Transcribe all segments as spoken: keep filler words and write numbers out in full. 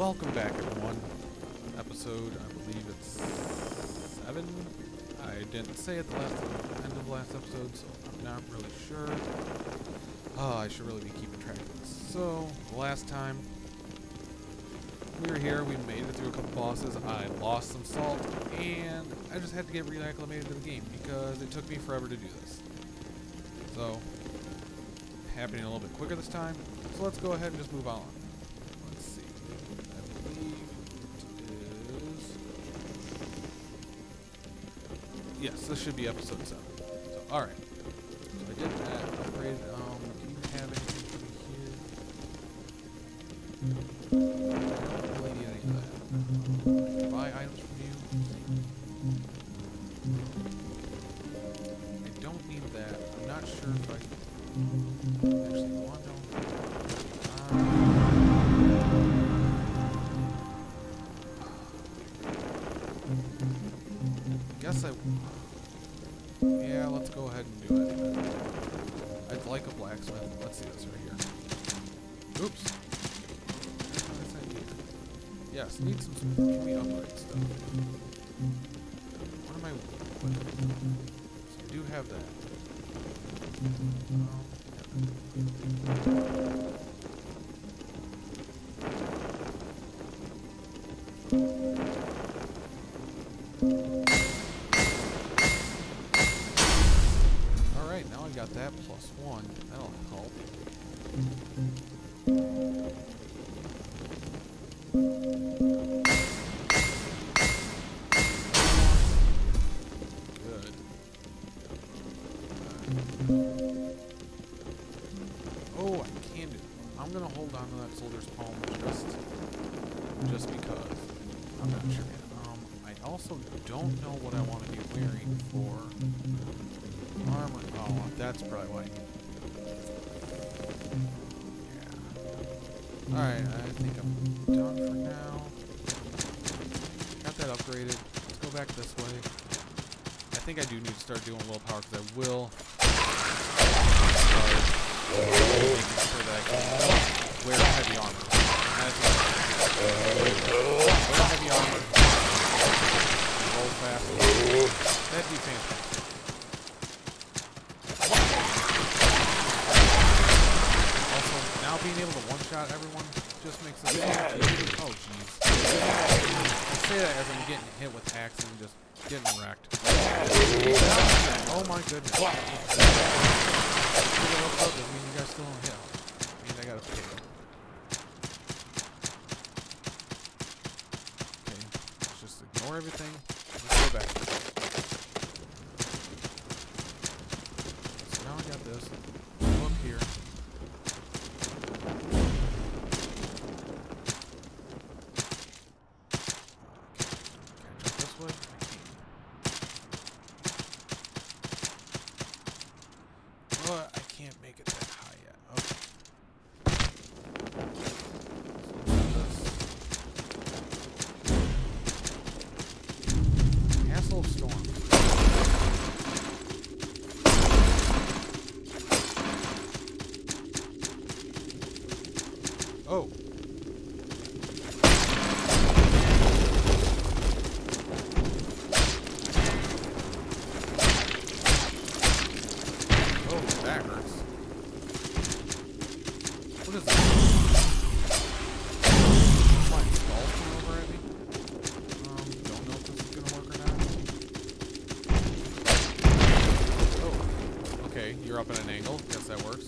Welcome back, everyone. Episode, I believe it's seven. I didn't say at the last end of the last episode, so I'm not really sure. Oh, I should really be keeping track of this. So, the last time we were here, we made it through a couple bosses. I lost some salt, and I just had to get reacclimated to the game because it took me forever to do this. So, happening a little bit quicker this time. So let's go ahead and just move on. Let's see. I believe it is. Yes, this should be episode seven. So, alright. So I did that upgrade. Um, do you have anything for me here? I don't really need any of that. I can buy items from you. I don't need that. I'm not sure if I actually want to. Guess I. Yeah, let's go ahead and do it. I'd like a blacksmith. Let's see this right here. Oops. What is that here? Yes, need some. Can we upgrade stuff? What am I? What? So I do have that. Um, Alright, now I got that plus one. That'll help. Good. Oh, I can do. I'm gonna hold on to that soldier's palm just, just because. I'm not sure. Um, I also don't know what I want to be wearing for armor. Oh, that's probably why. Yeah. All right, I think I'm done for now. Got that upgraded. Let's go back this way. I think I do need to start doing willpower because I will. Making sure that I can wear heavy armor. That's wear heavy armor. Roll fast. That'd be fantastic. Also, now being able to one-shot everyone just makes it easy. Oh, jeez. I say that as I'm getting hit with axe and just getting wrecked. Oh my goodness. I mean, you guys still don't hit. I mean, I got a potato. Okay, let's just ignore everything. Let's go back. So now I got this. Go up here. Okay, can I jump this way? I can't. Well, I can't make it that high yet. Okay. Castle of Storm. Oh. Oh, that hurts. What is this? My skull coming over at me? Um, don't know if this is gonna work or not. Oh. Okay, you're up at an angle. Guess that works.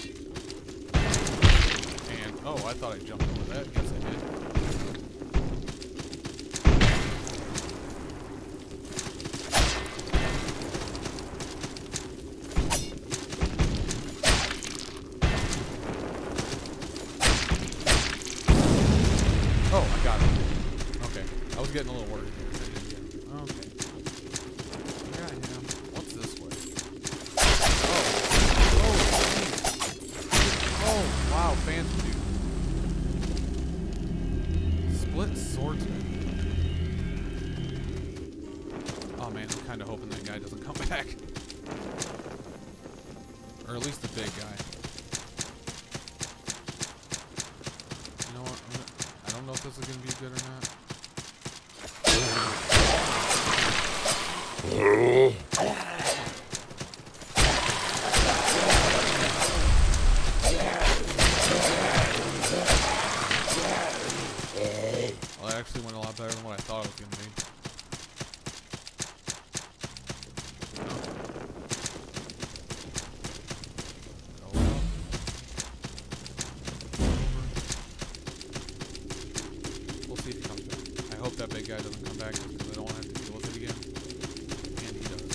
And, oh, I thought I jumped over that. Guess I did. Oh, I got it. Okay. I was getting a little worried here. Okay. Here I am. What's this way? Oh. Oh, geez. Oh, wow. Fancy dude. Split swordsman. Oh, man. I'm kind of hoping that guy doesn't come back. Or at least the big guy. You know what? I'm gonna, I don't know if this is gonna be good or not. Well, it actually went a lot better than what I thought it was gonna be. That big guy doesn't come back just because I don't want to have to deal with it again. And he does.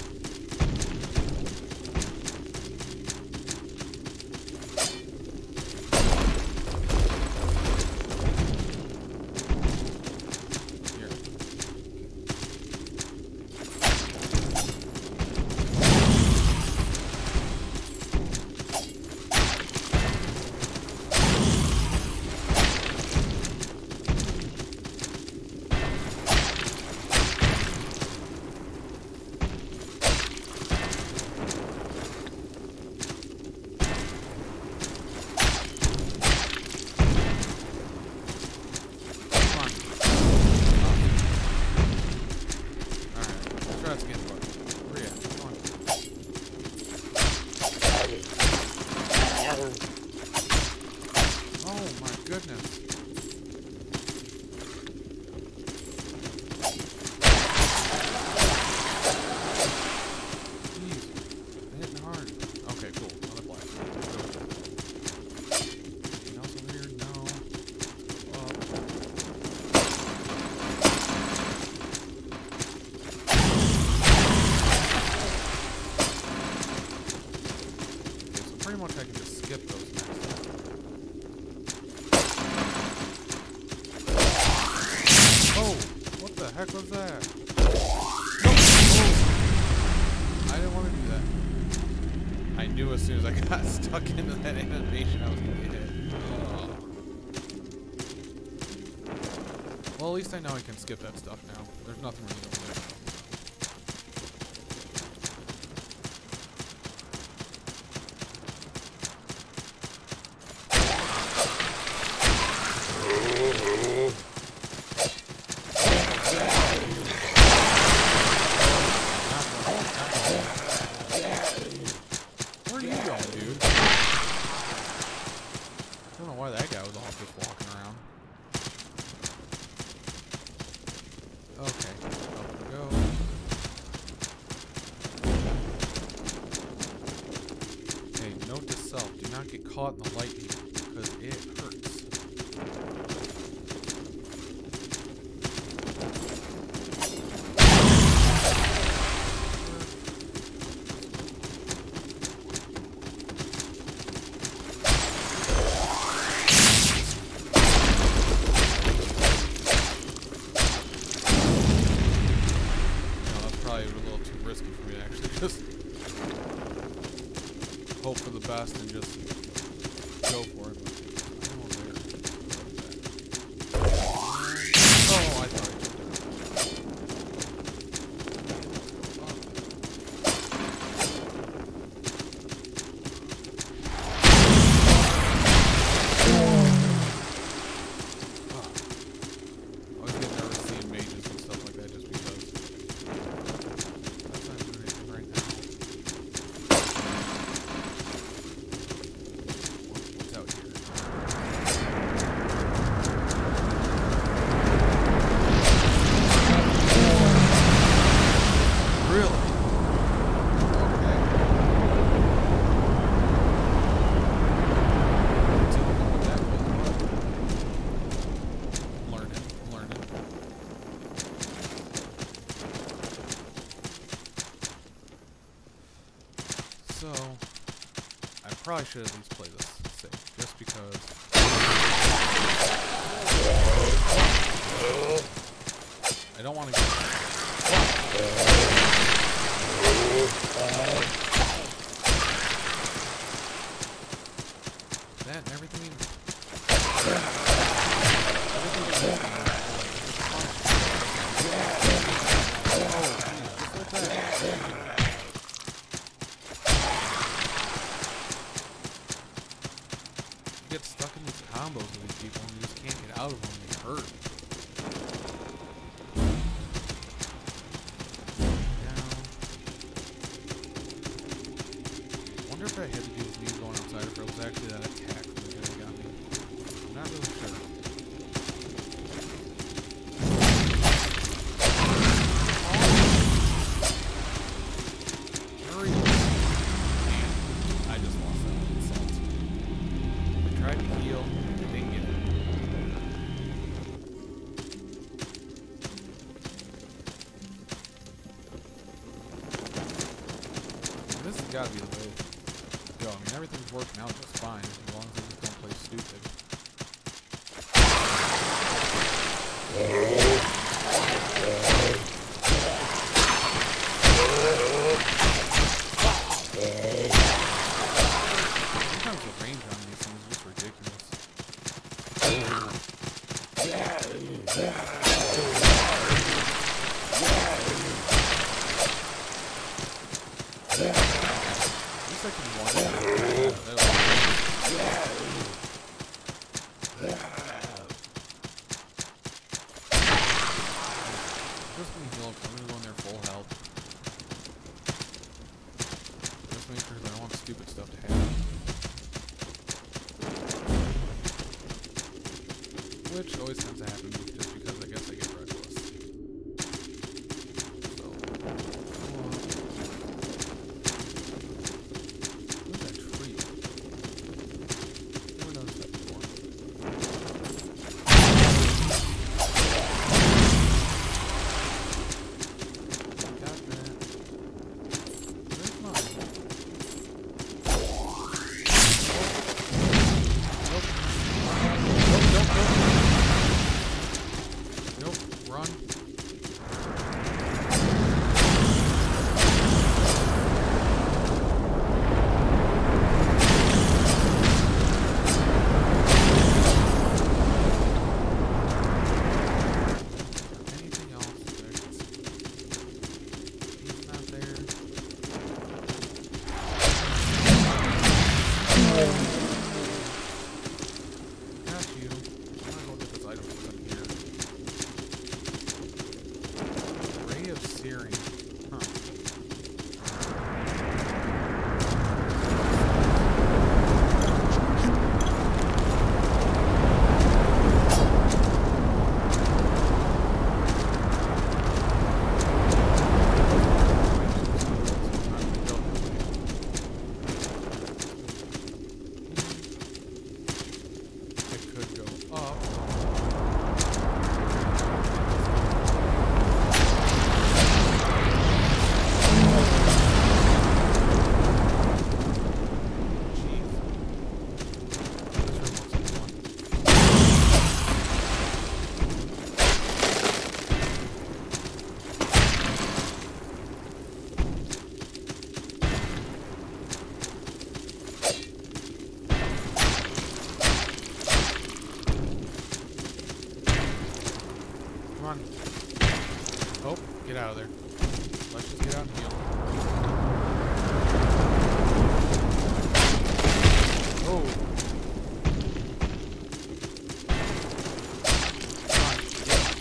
Here. What the heck was that? No! Oh. I didn't want to do that. I knew as soon as I got stuck into that animation I was going to get hit. Oh. Well, at least I know I can skip that stuff now. There's nothing really over there. Get caught in the lightning because it hurts. No, that's probably a little too risky for me to actually just hope for the best and just go for it. Oh, I thought I jumped I always get nervous seeing mages and stuff like that just because. That's not doing anything right now. What's out here? Really? Okay. Don't know what that was. Learning, learning. So, I probably should at least play this safe, just because. I don't want to get. That and everything. Everything is oh, geez, just like that. You get stuck in these combos with these people and you just can't get out of them. hurt. I wonder if I had to do with me going outside, or if it was actually that attack from the guy that got me. I'm not really sure. Hurry! Man, I just lost that insult. I tried to heal, didn't get it. This has got to be the way to go. I mean, everything's working out just fine as long as they just don't play stupid. Sometimes the range on these things is just ridiculous. At least I can one shot. Just gonna heal up. I'm gonna go in there full health. Just make sure that I don't want stupid stuff to happen. Which always tends to happen just because I guess I get reckless. So, where's that tree? Never noticed that before. Got that. Where's mine? Nope. Nope, nope, nope. Nope, run. Anything else that I can see? He's not there. Got you. I'm gonna go get this item from here. Ray of Searing. Huh. I could go up. Jeez. This room looks like fun. Come on. Oh, get out of there. Let's just get out and heal. Oh. Come on, get up.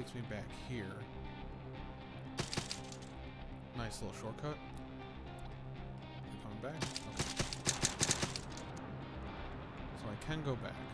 takes me back here. Nice little shortcut. We're coming back? Okay. So I can go back.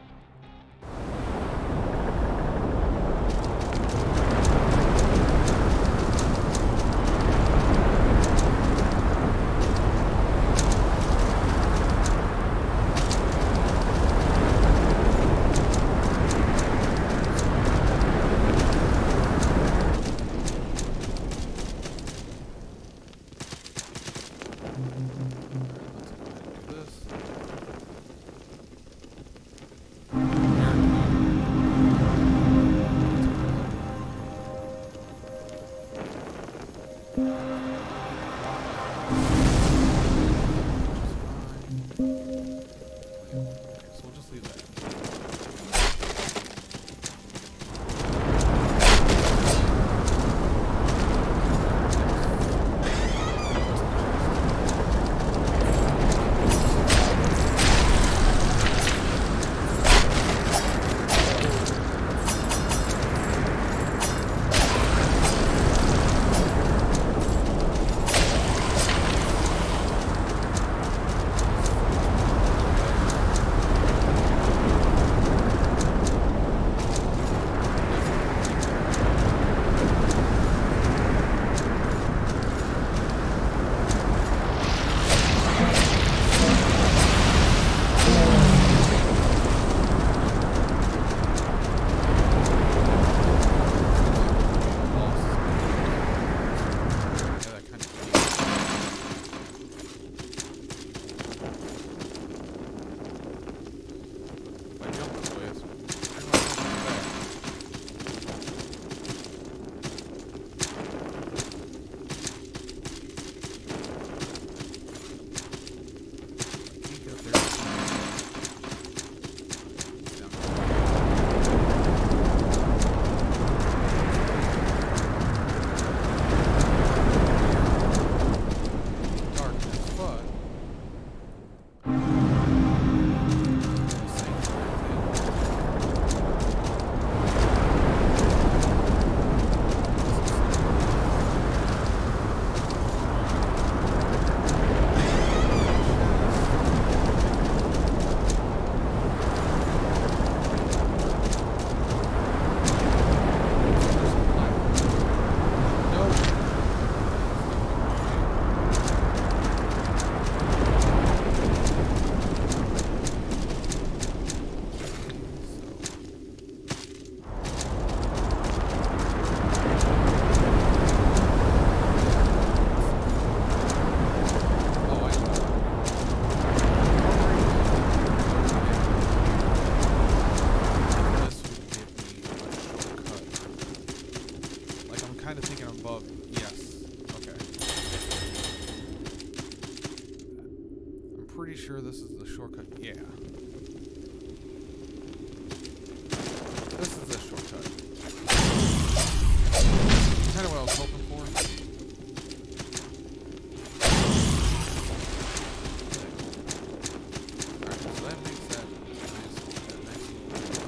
Pretty sure this is the shortcut. Yeah. This is the shortcut. Kind of what I was hoping for. Alright, so that makes that nice, that nice little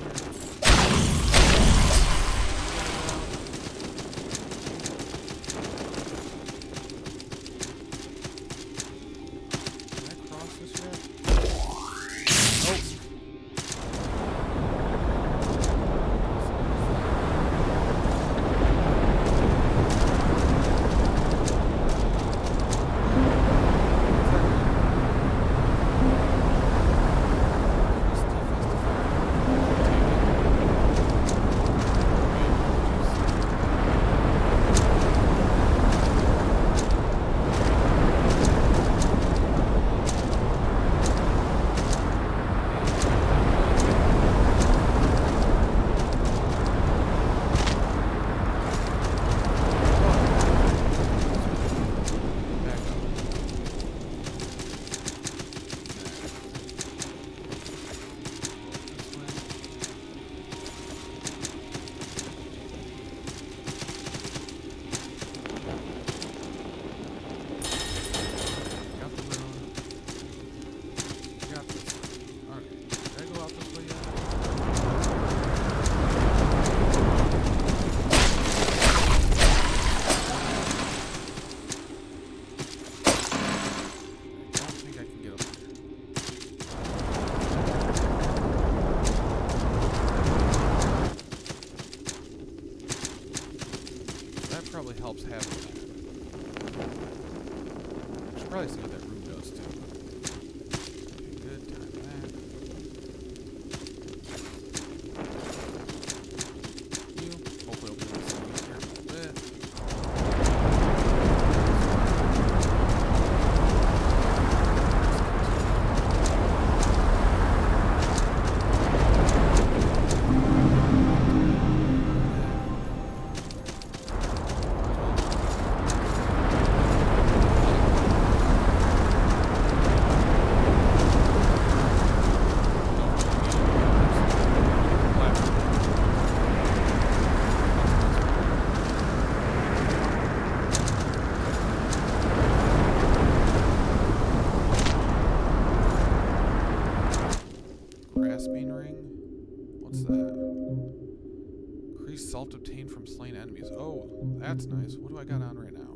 grasping ring. What's that? Increase salt obtained from slain enemies. Oh, that's nice. What do I got on right now?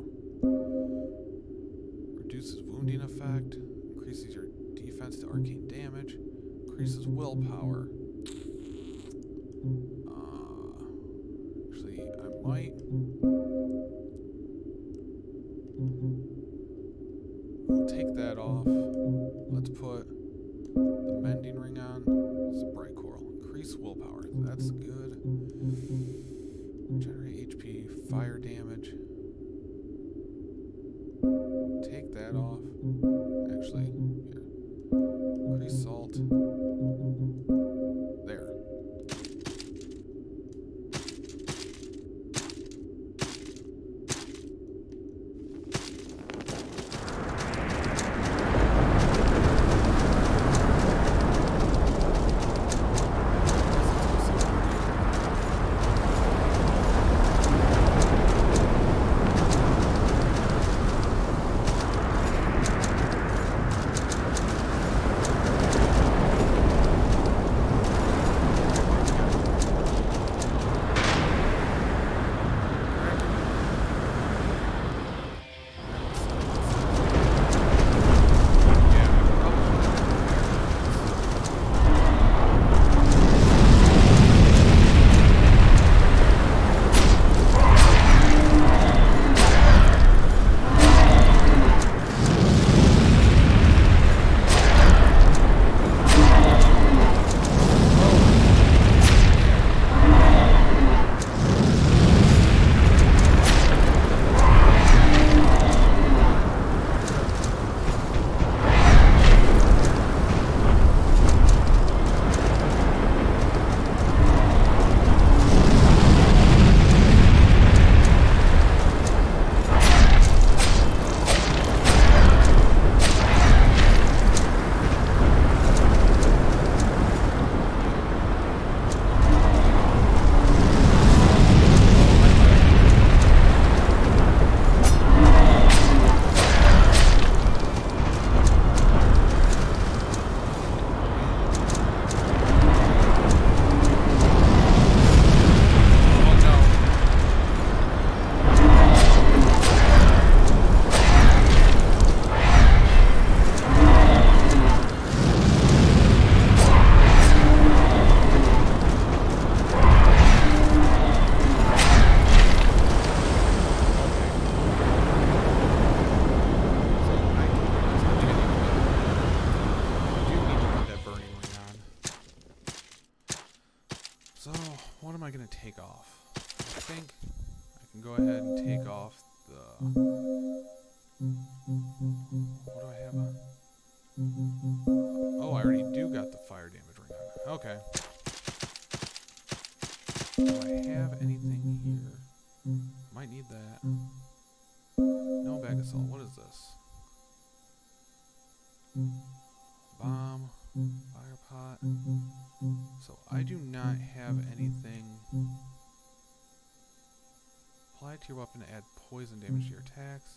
Reduces wounding effect. Increases your defense to arcane damage. Increases willpower. Uh, actually, I might. I'll take that off. Let's put the mending ring on. It's a bright coral. Increase willpower. That's good. Regenerate H P. Fire damage. Take that off. Actually, here. Increase salt. There. Take off. I think I can go ahead and take off the. What do I have on? Oh, I already do got the fire damage ring on. Okay. Do I have anything here? Might need that. No bag of salt. What is this? Bomb. Fire pot. So I do not have anything. Apply to your weapon to add poison damage to your attacks.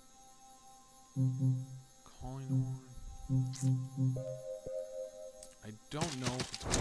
Calling horn. I don't know if it's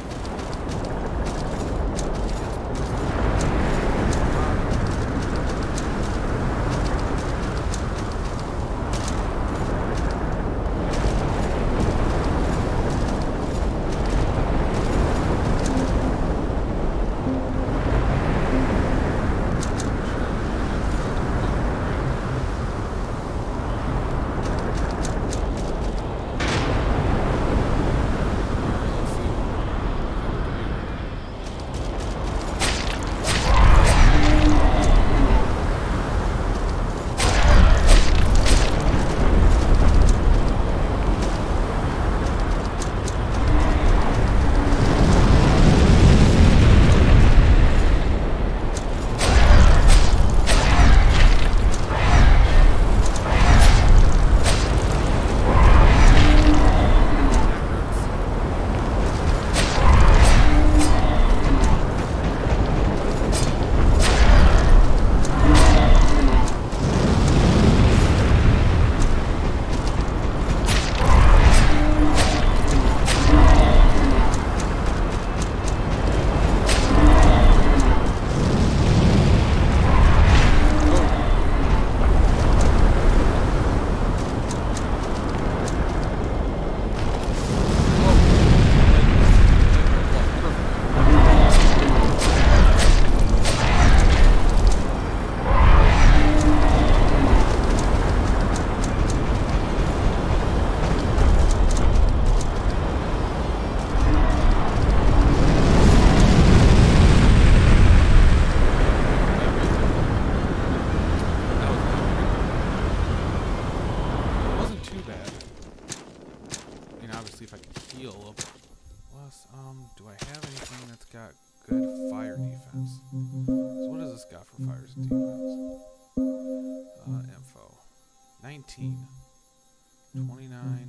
see if I can heal a little bit less. Um, do I have anything that's got good fire defense? So what does this got for fire defense? Uh, info. nineteen. twenty-nine.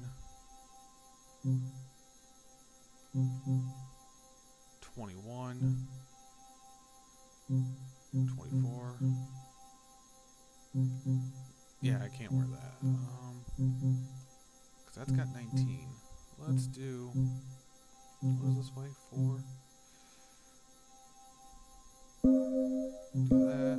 twenty-one. twenty-four. Yeah, I can't wear that. Um, cause that's got nineteen. Let's do, what is this way? Four. Do that.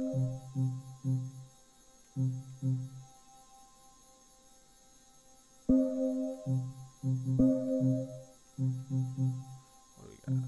What do we got?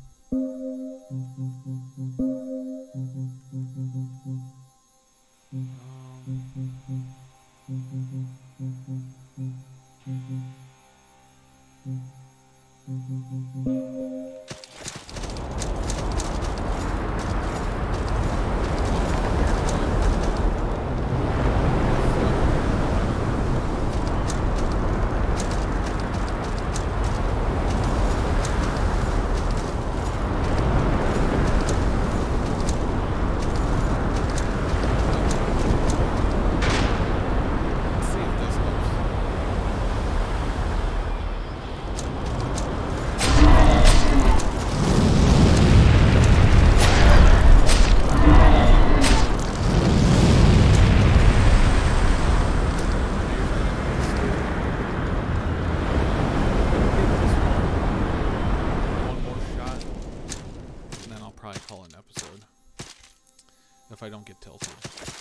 If I don't get tilted.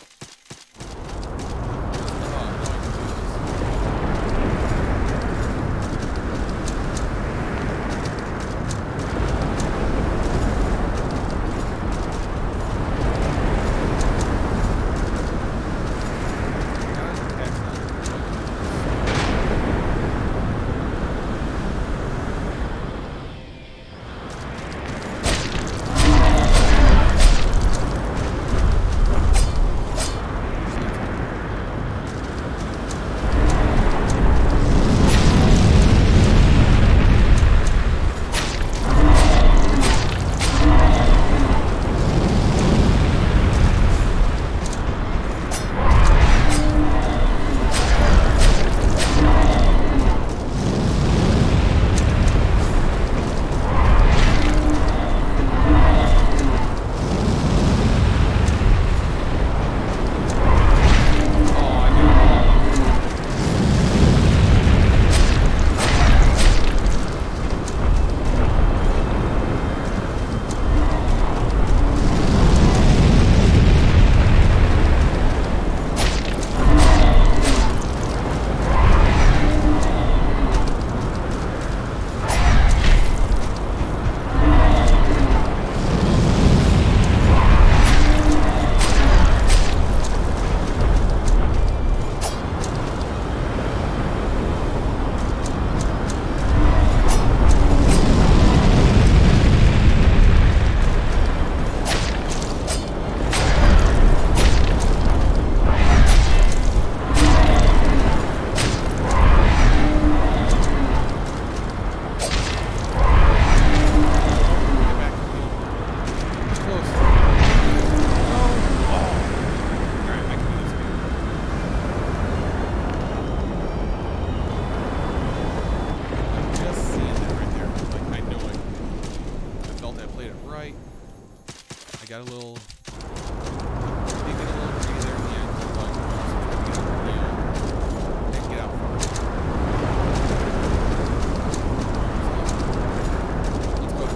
got a little, they get a little free there at the end, but get up here and get out first. Let's go.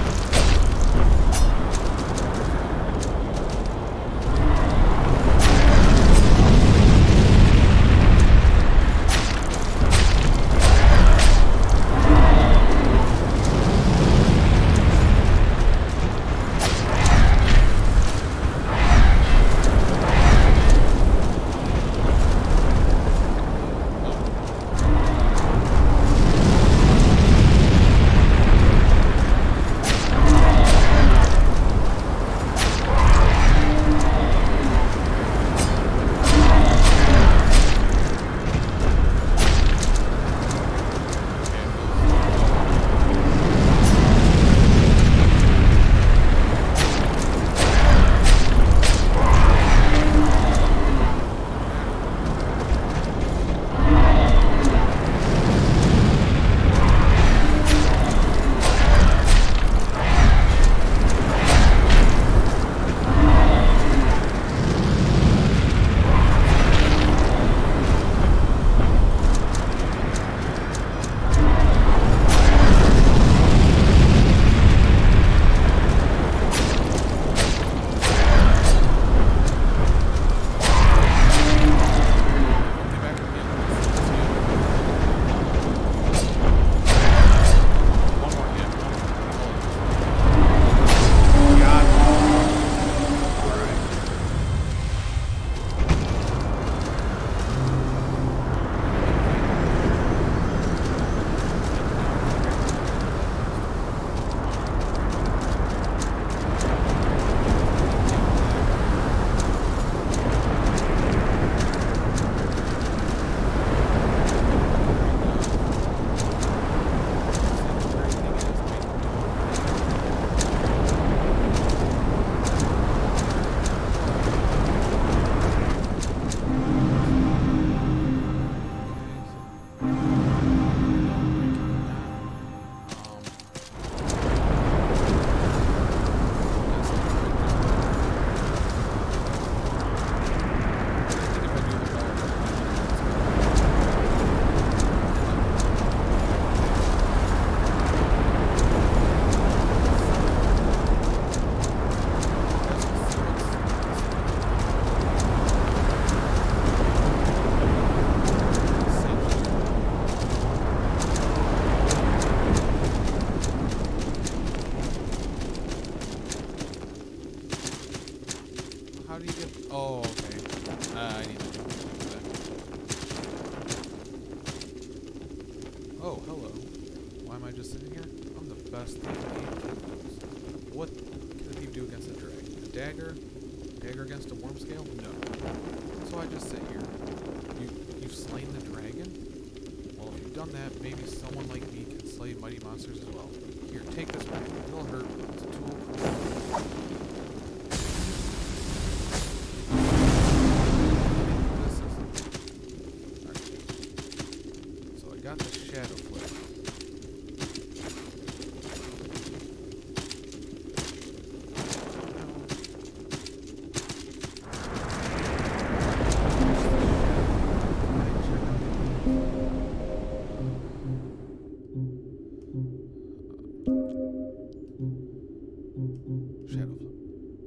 Come on. Oh, okay. Uh, I need to do that. Oh, hello. Why am I just sitting here? I'm the best thief in the game. What can a thief do against a dragon? A dagger? A dagger against a worm scale? No. So I just sit here. You, you've slain the dragon? Well, if you've done that, maybe someone like me can slay mighty monsters as well. Here, take this back. It'll hurt. It's a tool. This is... Alright. So I got the shadow flip. Shadow flip.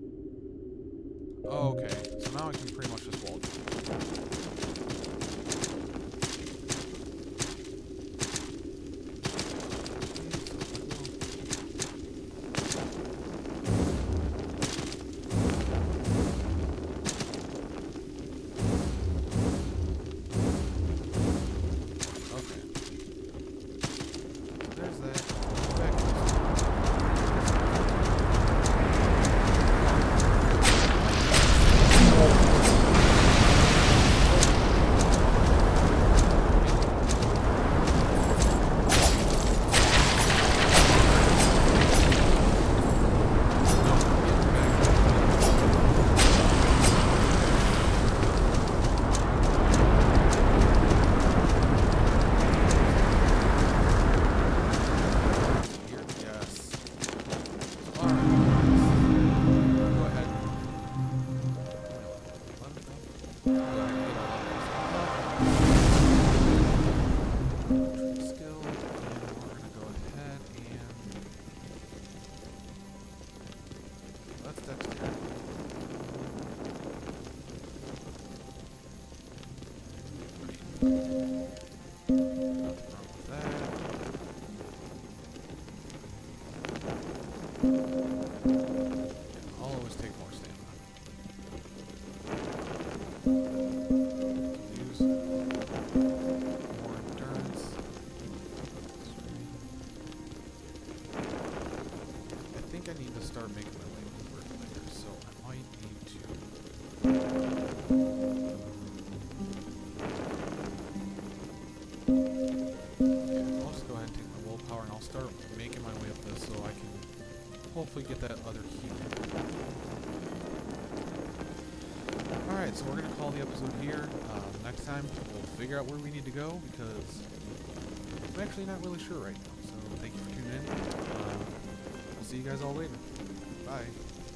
Oh, okay, so now I can pretty much just wall jump. Okay. So there's that. Back to this. I'll always take more stamina. Use more endurance. I think I need to start making my way over later, so I might need to. Yeah, I'll just go ahead and take my willpower and I'll start making my way up this so I can hopefully get that other healing. Alright, so we're going to call the episode here. Uh, next time, we'll figure out where we need to go, because I'm actually not really sure right now. So, thank you for tuning in. Uh, I'll see you guys all later. Bye.